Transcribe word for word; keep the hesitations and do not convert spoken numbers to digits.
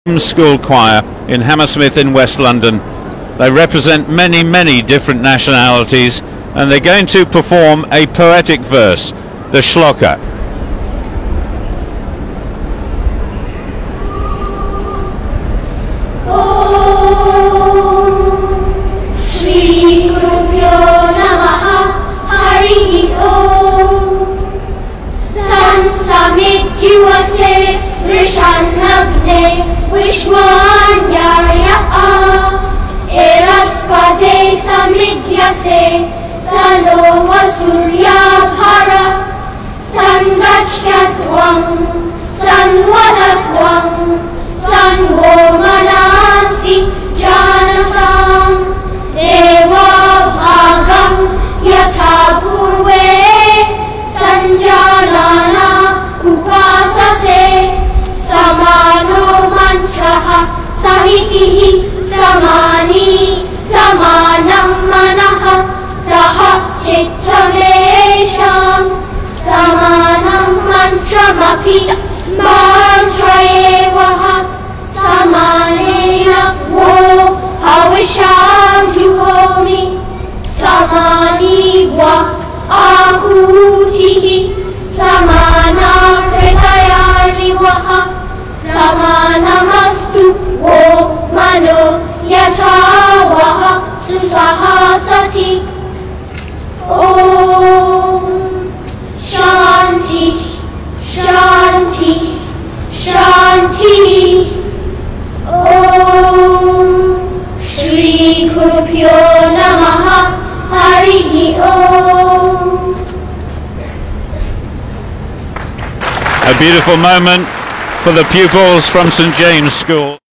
School choir in Hammersmith in West London. They represent many many different nationalities and they're going to perform a poetic verse, the shlokha. Vishwanyarya eraspade samidyase salova surya bhara sangachyatvam sanvadatvam sanvo manansi janatam deva bhagam yatha purve sanjanana upasate samano mantraha sahitihi samani samanam manaha saha chittamesham samanam mantramapi mantrayevaha samanena vo havisham juhomi samani va ahutihi samana hridayalivaha samanamastu vo mano yatha vaha susahasati. Om Shanti Shanti Shanti. Om Shri Gurubhyo Namaha Harihi Om. A beautiful moment for the pupils from Saint James School.